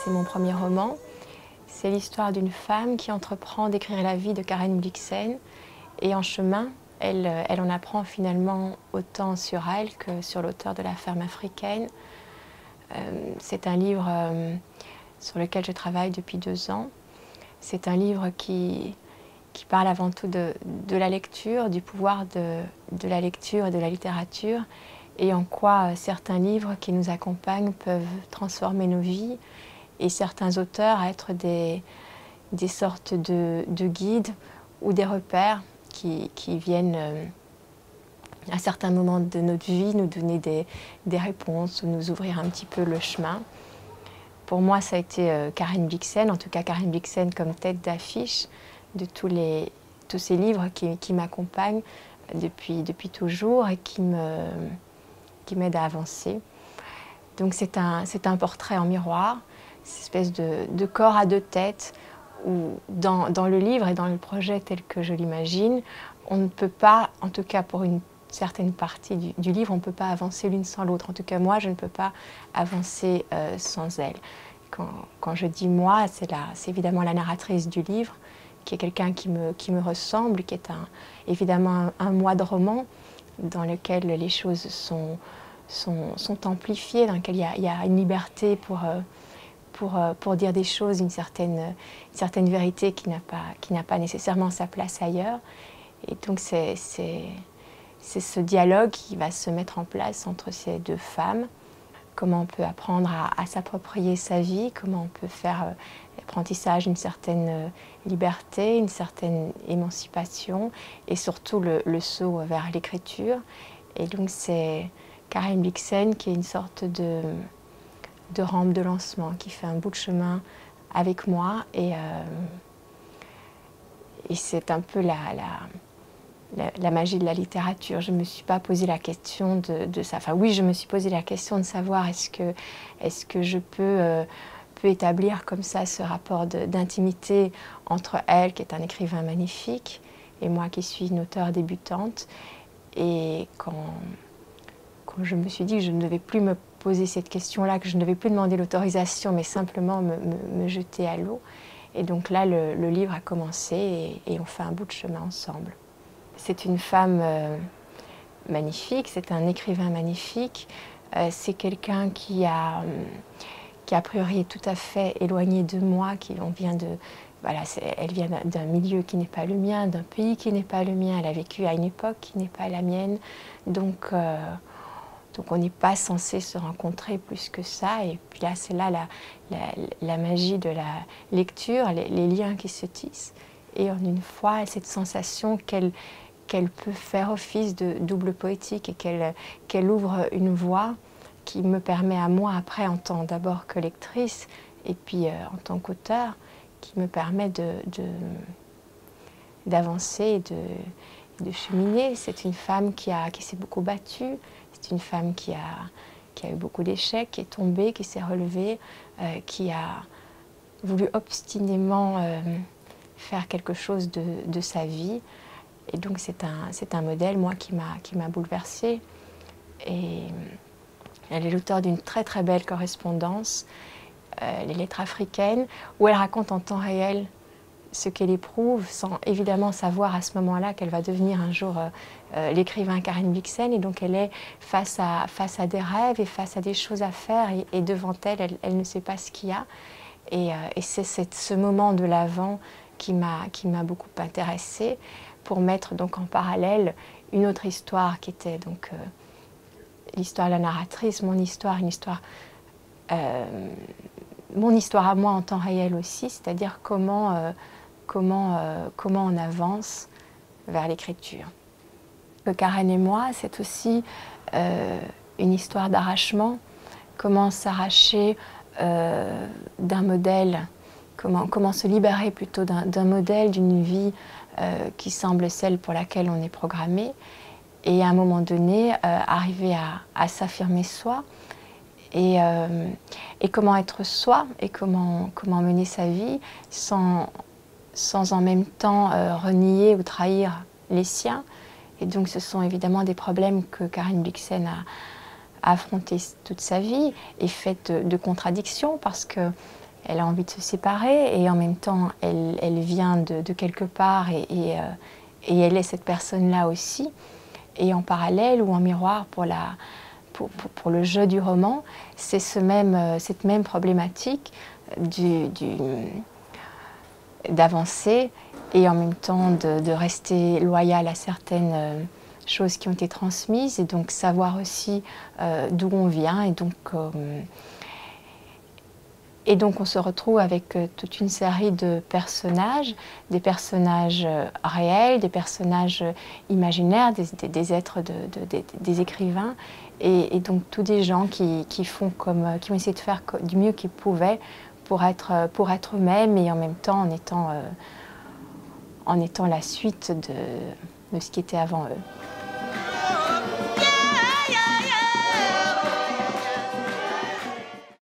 c'est mon premier roman. C'est l'histoire d'une femme qui entreprend d'écrire la vie de Karen Blixen. Et en chemin, elle en apprend finalement autant sur elle que sur l'auteur de La ferme africaine. C'est un livre sur lequel je travaille depuis 2 ans. C'est un livre qui parle avant tout de la lecture, du pouvoir de la lecture et de la littérature, et en quoi certains livres qui nous accompagnent peuvent transformer nos vies, et certains auteurs être des sortes de guides ou des repères qui viennent à certains moments de notre vie nous donner des réponses ou nous ouvrir un petit peu le chemin. Pour moi, ça a été Karen Blixen, en tout cas Karen Blixen comme tête d'affiche de tous ces livres qui m'accompagnent depuis toujours et qui m'aident à avancer. Donc c'est un portrait en miroir, cette espèce de corps à 2 têtes, où dans le livre et dans le projet tel que je l'imagine, on ne peut pas, en tout cas pour une certaine partie du livre, on ne peut pas avancer l'une sans l'autre. En tout cas, moi, je ne peux pas avancer sans elle. Quand je dis moi, c'est évidemment la narratrice du livre, qui est quelqu'un qui me ressemble, qui est évidemment un moi de roman, dans lequel les choses sont amplifiées, dans lequel il y a une liberté pour dire des choses, une certaine vérité qui n'a pas nécessairement sa place ailleurs. Et donc c'est ce dialogue qui va se mettre en place entre ces 2 femmes. Comment on peut apprendre à s'approprier sa vie, comment on peut faire l'apprentissage d'une certaine liberté, une certaine émancipation, et surtout le saut vers l'écriture. Et donc c'est Karen Blixen qui est une sorte de rampe de lancement, qui fait un bout de chemin avec moi, et c'est un peu la magie de la littérature. Je ne me suis pas posé la question de ça. Enfin oui, je me suis posé la question de savoir est-ce que je peux établir comme ça ce rapport d'intimité entre elle, qui est un écrivain magnifique, et moi qui suis une auteure débutante. Et quand je me suis dit que je ne devais plus me poser cette question-là, que je ne devais plus demander l'autorisation, mais simplement me jeter à l'eau. Et donc là, le livre a commencé et on fait un bout de chemin ensemble. C'est une femme magnifique, c'est un écrivain magnifique, c'est quelqu'un qui a priori est tout à fait éloigné de moi, elle vient d'un milieu qui n'est pas le mien, d'un pays qui n'est pas le mien, elle a vécu à une époque qui n'est pas la mienne, donc on n'est pas censé se rencontrer plus que ça. Et puis là, c'est là la magie de la lecture, les liens qui se tissent. Et en une fois, cette sensation qu'elle peut faire office de double poétique et qu'elle ouvre une voie qui me permet à moi, après, en tant d'abord que lectrice, et puis en tant qu'auteur, qui me permet d'avancer et de cheminer. C'est une femme qui s'est beaucoup battue. C'est une femme qui a eu beaucoup d'échecs, qui est tombée, qui s'est relevée, qui a voulu obstinément faire quelque chose de sa vie. Et donc c'est un modèle, moi, qui m'a bouleversée. Et elle est l'auteure d'une très très belle correspondance, Les Lettres africaines, où elle raconte en temps réel ce qu'elle éprouve, sans évidemment savoir à ce moment-là qu'elle va devenir un jour l'écrivain Karen Blixen. Et donc elle est face à des rêves et face à des choses à faire, et devant elle ne sait pas ce qu'il y a. Et c'est ce moment de l'avant qui m'a beaucoup intéressée, pour mettre donc en parallèle une autre histoire qui était donc l'histoire de la narratrice, mon histoire à moi en temps réel aussi, c'est-à-dire comment on avance vers l'écriture. Karen et moi, c'est aussi une histoire d'arrachement, comment s'arracher d'un modèle, comment se libérer plutôt d'un modèle, d'une vie qui semble celle pour laquelle on est programmé, et à un moment donné arriver à s'affirmer soi, et comment être soi, et comment mener sa vie sans en même temps renier ou trahir les siens. Et donc ce sont évidemment des problèmes que Karen Blixen a affrontés toute sa vie, et faite de contradictions, parce que elle a envie de se séparer et en même temps elle vient de quelque part et elle est cette personne-là aussi. Et en parallèle ou en miroir pour le jeu du roman, c'est cette même problématique d'avancer et en même temps de rester loyal à certaines choses qui ont été transmises et donc savoir aussi d'où on vient et donc on se retrouve avec toute une série de personnages, des personnages réels, des personnages imaginaires, des êtres, des écrivains, et donc tous des gens qui ont essayé de faire du mieux qu'ils pouvaient pour être eux-mêmes et en même temps en étant la suite de ce qui était avant eux.